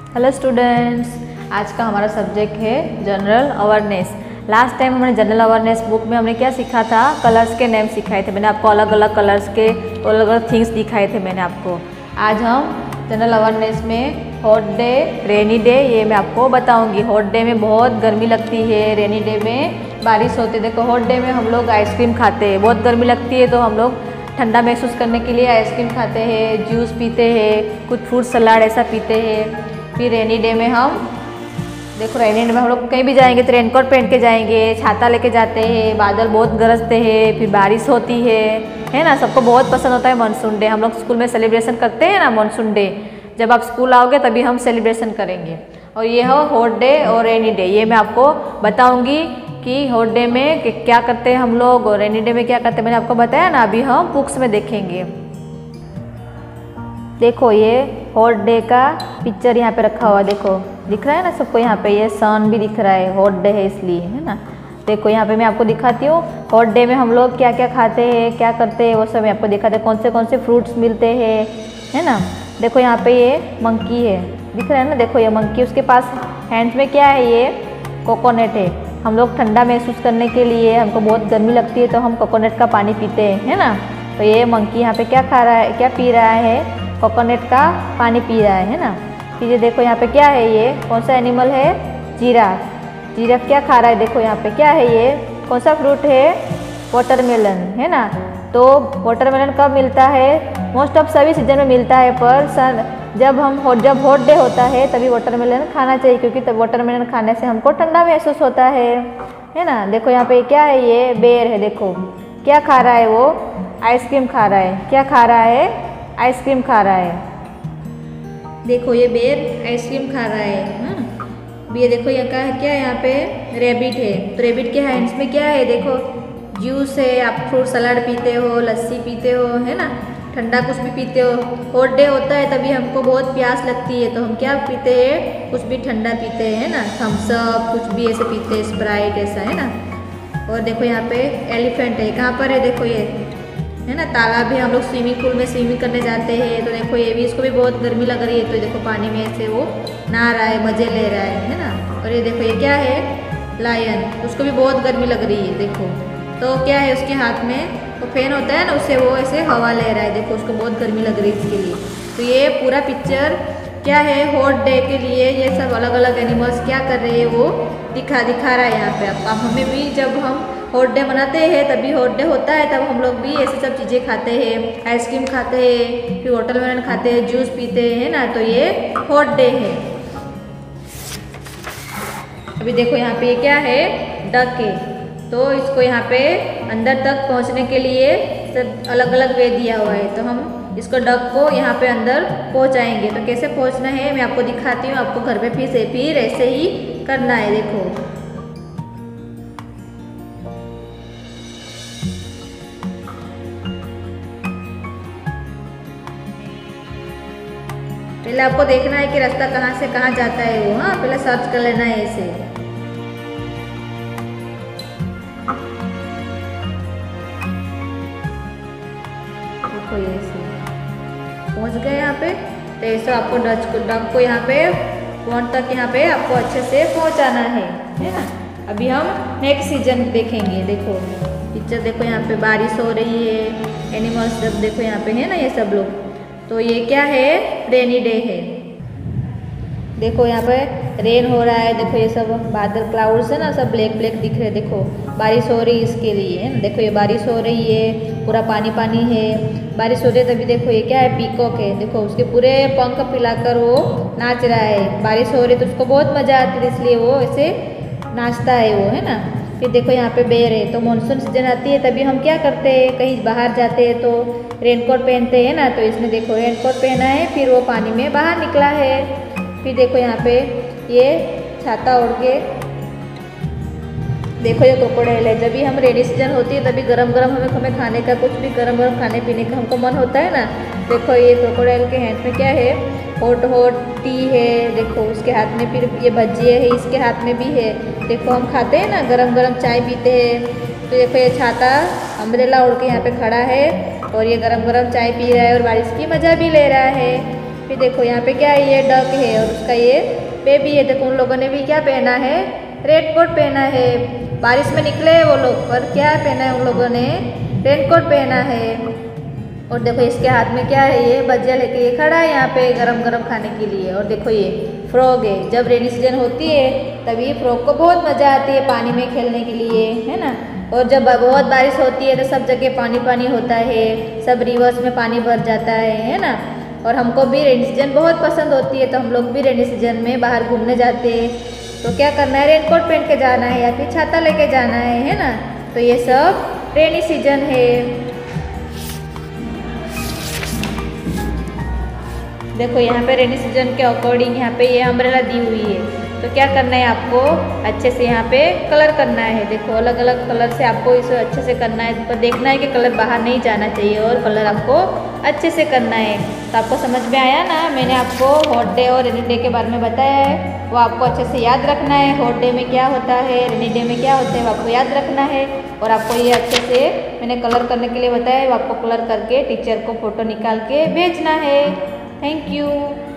Hello students, आज का हमारा सब्जेक्ट है जनरल अवेयरनेस। लास्ट टाइम हमने जनरल अवेयरनेस बुक में हमने क्या सीखा था, कलर्स के नेम सिखाए थे। मैंने आपको अलग अलग कलर्स के अलग अलग थिंग्स दिखाए थे मैंने आपको। आज हम जनरल अवेयरनेस में हॉट डे, रेनी डे, ये मैं आपको बताऊंगी। हॉट डे में बहुत गर्मी लगती है, रेनी डे में बारिश होती है। देखो हॉट डे में हम लोग आइसक्रीम खाते हैं, बहुत गर्मी लगती है तो हम लोग ठंडा महसूस करने के लिए आइसक्रीम खाते हैं, जूस पीते हैं, कुछ फ्रूट सलाद ऐसा पीते हैं। फिर रेनी डे में हम देखो रेनी डे में हम लोग कहीं भी जाएंगे तो रेनकोट पहन के जाएंगे, छाता लेके जाते हैं, बादल बहुत गरजते हैं, फिर बारिश होती है ना। सबको बहुत पसंद होता है मानसून डे। हम लोग स्कूल में सेलिब्रेशन करते हैं ना मानसून डे। जब आप स्कूल आओगे तभी हम सेलिब्रेशन करेंगे। और ये हो हॉट डे और रेनी डे, ये मैं आपको बताऊंगी कि हॉट डे में क्या करते हैं हम लोग और रेनी डे में क्या करते हैं। मैंने आपको बताया ना, अभी हम बुक्स में देखेंगे। देखो ये हॉट डे का पिक्चर यहाँ पे रखा हुआ, देखो दिख रहा है ना सबको। यहाँ पे ये सन भी दिख रहा है, हॉट डे है इसलिए, है ना। देखो यहाँ पे मैं आपको दिखाती हूँ हॉट डे में हम लोग क्या क्या खाते हैं, क्या करते हैं, वो सब मैं आपको दिखाते हैं। कौन से फ्रूट्स मिलते हैं, है ना। देखो यहाँ पे ये मंकी है, दिख रहा है ना। देखो ये मंकी, उसके पास हैंड्स में क्या है, ये कोकोनट है। हम लोग ठंडा महसूस करने के लिए, हमको बहुत गर्मी लगती है तो हम कोकोनट का पानी पीते हैं, है ना। तो ये मंकी यहाँ पे क्या खा रहा है, क्या पी रहा है, कोकोनट का पानी पी रहा है ना। फिर ये देखो यहाँ पे क्या है, ये कौन सा एनिमल है, जिराफ। जिराफ क्या खा रहा है, देखो यहाँ पे क्या है, ये कौन सा फ्रूट है, वाटरमेलन, है ना। तो वाटरमेलन कब मिलता है, मोस्ट ऑफ सभी सीजन में मिलता है, पर जब हॉट डे होता है तभी वाटरमेलन खाना चाहिए, क्योंकि तब वाटरमेलन खाने से हमको ठंडा महसूस होता है ना। देखो यहाँ पे क्या है, ये बेर है। देखो क्या खा रहा है, वो आइसक्रीम खा रहा है। क्या खा रहा है, आइसक्रीम खा रहा है। देखो ये बेर आइसक्रीम खा रहा है ना। ये देखो यहाँ का क्या है, यहाँ पे रेबिट है। तो रेबिट के हैंड्स में क्या है, देखो जूस है। आप फ्रूट सलाद पीते हो, लस्सी पीते हो, है ना, ठंडा कुछ भी पीते हो। हॉट डे होता है तभी हमको बहुत प्यास लगती है तो हम क्या पीते हैं, कुछ भी ठंडा पीते हैं, है ना। थम्स अप कुछ भी ऐसे पीते हैं, स्प्राइट ऐसा, है ना। और देखो यहाँ पे एलिफेंट है, कहाँ पर है, देखो ये है ना। तालाब भी, हम लोग स्विमिंग पूल में स्विमिंग करने जाते हैं तो देखो ये भी, इसको भी बहुत गर्मी लग रही है तो देखो पानी में ऐसे वो नहा रहा है, मजे ले रहा है ना। और ये देखो ये क्या है, लायन, उसको भी बहुत गर्मी लग रही है। देखो तो क्या है उसके हाथ में, वो फैन होता है ना, उससे वो ऐसे हवा ले रहा है। देखो उसको बहुत गर्मी लग रही है इसके लिए। तो ये पूरा पिक्चर क्या है, हॉट डे के लिए ये सब अलग अलग एनिमल्स क्या कर रहे हैं वो दिखा रहा है यहाँ पे। अब हमें भी जब हम हॉट डे मनाते हैं तभी हॉट डे होता है, तब हम लोग भी ऐसी सब चीज़ें खाते हैं, आइसक्रीम खाते हैं, फिर वाटरमेलन खाते हैं, जूस पीते हैं ना। तो ये हॉट डे है। अभी देखो यहाँ पे क्या है, डक है। तो इसको यहाँ पे अंदर तक पहुँचने के लिए सब अलग अलग वे दिया हुआ है, तो हम इसको डक को यहाँ पे अंदर पहुँचाएंगे। तो कैसे पहुँचना है मैं आपको दिखाती हूँ, आपको घर पे फिर ऐसे ही करना है। देखो पहले आपको देखना है कि रास्ता कहाँ से कहाँ जाता है वो, हाँ पहले सर्च कर लेना है ऐसे। देखो ये ऐसे पहुँच गए यहाँ पे। तो ऐसा आपको डक को यहाँ पे पॉइंट तक यहाँ पे आपको अच्छे से पहुँचाना है ना। अभी हम नेक्स्ट सीजन देखेंगे। देखो पिक्चर देखो, यहाँ पे बारिश हो रही है, एनिमल्स सब देखो यहाँ पे है ना, ये सब लोग। तो ये क्या है, रेनी डे है। देखो यहाँ पे रेन हो रहा है, देखो ये सब बादल क्लाउड्स है ना, सब ब्लैक दिख रहे हैं। देखो बारिश हो रही है इसके लिए, है ना। देखो ये बारिश हो रही है, पूरा पानी है, बारिश हो रही है तभी। देखो ये क्या है, पीकॉक है। देखो उसके पूरे पंख फैलाकर वो नाच रहा है। बारिश हो रही है तो उसको बहुत मज़ा आती है, इसलिए वो ऐसे नाचता है वो, है ना। फिर देखो यहाँ पे बेर है। तो मानसून सीजन आती है तभी हम क्या करते हैं, कहीं बाहर जाते हैं तो रेनकोट पहनते हैं ना। तो इसने देखो रेनकोट पहना है, फिर वो पानी में बाहर निकला है। फिर देखो यहाँ पे ये छाता ओढ़ के, देखो ये क्रोकोडाइल है। जब भी हम रेनी सीजन होती है तभी गरम हमें खाने का, कुछ भी गरम खाने पीने का हमको मन होता है ना। देखो ये क्रोकोडाइल के हैंड में क्या है, हॉट टी है। देखो उसके हाथ में फिर ये भजिए है, इसके हाथ में भी है। देखो हम खाते हैं ना, गरम चाय पीते हैं। तो देखो ये छाता अम्ब्रेला ओढ़ के यहाँ पे खड़ा है और ये गरम चाय पी रहा है और बारिश की मज़ा भी ले रहा है। फिर देखो यहाँ पे क्या है, ये डक है और उसका ये बेबी है। देखो उन लोगों ने भी क्या पहना है, रेन कोट पहना है। बारिश में निकले हैं वो लोग, पर क्या पहना है उन लोगों ने, रेन कोट पहना है। और देखो इसके हाथ में क्या है, ये भजिया लेके ये खड़ा है यहाँ पे गरम गरम खाने के लिए। और देखो ये फ्रॉग है, जब रेनी सीजन होती है तभी फ्रॉग को बहुत मज़ा आती है पानी में खेलने के लिए, है ना। और जब बहुत बारिश होती है तो सब जगह पानी पानी होता है, सब रिवर्स में पानी भर जाता है ना। और हमको भी रेनी सीजन बहुत पसंद होती है, तो हम लोग भी रेनी सीजन में बाहर घूमने जाते हैं। तो क्या करना है, रेन कोट पहन के जाना है या फिर छाता लेके जाना है ना। तो ये सब रेनी सीजन है। देखो यहाँ पे रेनी सीजन के अकॉर्डिंग यहाँ पे ये अम्ब्रेला दी हुई है। तो क्या करना है आपको, अच्छे से यहाँ पे कलर करना है। देखो अलग अलग कलर से आपको इसे अच्छे से करना है, पर देखना है कि कलर बाहर नहीं जाना चाहिए और कलर आपको अच्छे से करना है। तो आपको समझ में आया ना, मैंने आपको हॉट डे और रेनी डे के बारे में बताया है, वो आपको अच्छे से याद रखना है। हॉट डे में क्या होता है, रेनी डे में क्या होता है, वो आपको याद रखना है। और आपको ये अच्छे से मैंने कलर करने के लिए बताया है, वो आपको कलर करके टीचर को फ़ोटो निकाल के भेजना है। Thank you.